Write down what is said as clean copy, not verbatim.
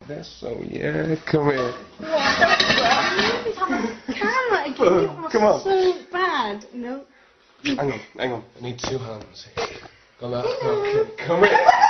this, so yeah, come here. Camera again. Come on. So bad. No. Hang on. I need 2 hands. Come here.